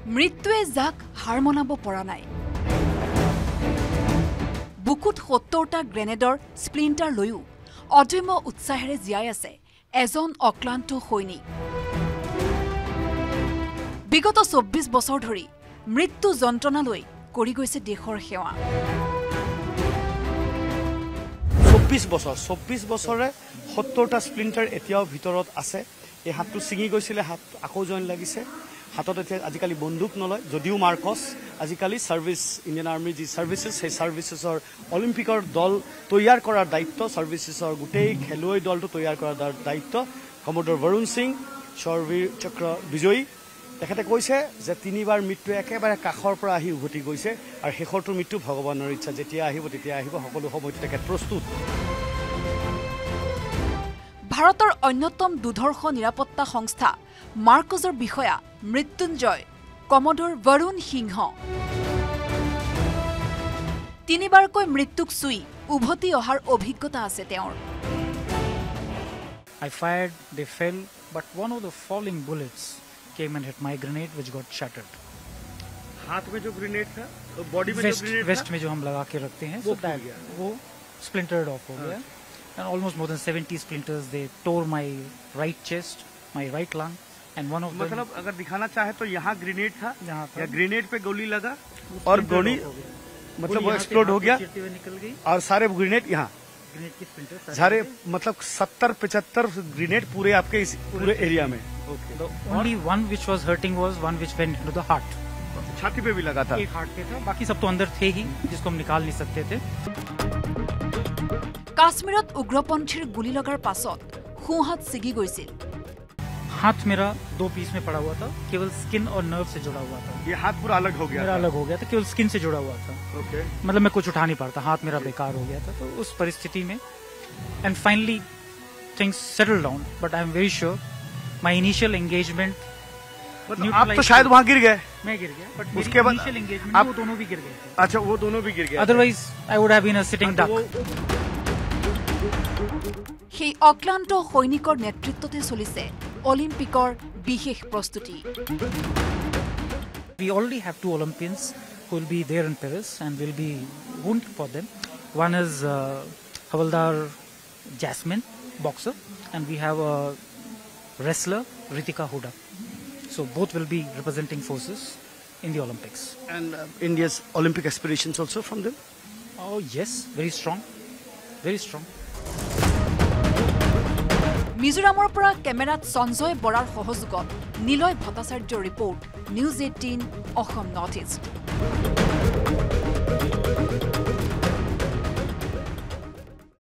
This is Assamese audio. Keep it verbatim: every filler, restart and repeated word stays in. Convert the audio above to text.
মৃত্যুৱে যাক হাৰ মনাব পৰা নাই বুকুত সত্তৰটা গ্ৰেনেডৰ স্প্লিণ্টাৰ লৈও অদম্য উৎসাহেৰে জীয়াই আছে এজন অক্লান্ত সৈনিক বিগত চৌব্বিছ বছৰ ধৰি মৃত্যু যন্ত্ৰণালৈ কৰি গৈছে দেশৰ সেৱা চৌব্বিছ বছৰ চৌব্বিছ বছৰে সত্তৰটা স্প্লিণ্টাৰ এতিয়াও ভিতৰত আছে এই হাতটো ছিঙি গৈছিলে হাত আকৌ জইন লাগিছে হাতত এতিয়া আজিকালি বন্দুক নলয় যদিও মাৰ্কছ আজিকালি সাৰ্ভিস ইণ্ডিয়ান আৰ্মি যি সাৰ্ভিসেছ সেই সাৰ্ভিসেছৰ অলিম্পিকৰ দল তৈয়াৰ কৰাৰ দায়িত্ব সাৰ্ভিসেছৰ গোটেই খেলুৱৈ দলটো তৈয়াৰ কৰাৰ দায়িত্ব কমোডৰ বৰুণ সিং শৰবীৰ চক্ৰ বিজয়ী তেখেতে কৈছে যে তিনিবাৰ মৃত্যু একেবাৰে কাখৰ পৰা আহি উভতি গৈছে আৰু শেষৰটো মৃত্যু ভগৱানৰ ইচ্ছা যেতিয়া আহিব তেতিয়া আহিব সকলো সময়ত তেখেত প্ৰস্তুত ভাৰতৰ অন্যতম দুধৰ্ষ নিৰাপত্তা সংস্থা মাৰ্কজৰ বিষয়া মৃত্যুঞ্জয় কমোডৰ বৰুণ সিংহ তিনিবাৰকৈ মৃত্যুক চুই উভতি অহাৰ অভিজ্ঞতা আছে তেওঁৰ I fired, they fell, but one of the falling bullets came and hit my grenade, which got shattered. हाथ में जो ग्रेनेड था तो बॉडी में West, जो ग्रेनेड वेस्ट में जो हम लगा के रखते हैं वो so that वो splintered off हो गया and almost more than seventy splinters they tore my right chest, my right lung and one of them मतलब अगर दिखाना चाहे तो यहाँ ग्रेनेड था यहाँ या ग्रेनेड पे गोली लगा और गोली मतलब वो एक्सप्लोड हो गया निकल गई और सारे ग्रेनेड यहाँ ग्रेनेड की स्प्लिंटर सारे मतलब सत्तर पचहत्तर ग्रेनेड पूरे आपके इस पूरे एरिया में The only one which was hurting was one which went into the heart. छाती पे भी लगा था एक हार्ट पे था बाकी सब तो अंदर थे ही जिसको हम निकाल नहीं सकते थे কাশ্মীৰত উগ্ৰপন্থীৰ গুলি লগাৰ পাছত খুহাত ছিগি গৈছিল हाथ मेरा दो पीस में पड़ा हुआ था केवल स्किन और नर्व से जुड़ा हुआ था ये हाथ पूरा अलग हो गया मेरा अलग हो गया था केवल स्किन से जुड़ा हुआ था ओके मतलब मैं कुछ उठा नहीं पाता हाथ मेरा बेकार हो गया था तो उस परिस्थिति में and finally things settle down but I am very sure my initial engagement मतलब आप तो शायद वहाँ गिर गए मैं गिर गया बट उसके बाद इनिशियल एंगेजमेंट आप वो दोनों भी गिर गए थे अच्छा वो दोनों भी गिर गए otherwise I would have been a sitting duck সেই অক্লান্ত সৈনিকৰ নেতৃত্বতে চলিছে অলিম্পিকৰ বিশেষ প্ৰস্তুতি We already have two Olympians who will be there in Paris and we'll be rooting for them. One is uh, Havaldar Jasmine, boxer, and we have a wrestler, Ritika Huda. So both will be representing forces in the Olympics. and uh, India's Olympic aspirations also from them Oh yes, very strong, very strong. মিজোৰামৰ পৰা কেমেৰাত সঞ্জয় বৰাৰ সহযোগত নিলয় ভট্টাচাৰ্যৰ report news eighteen Assam north east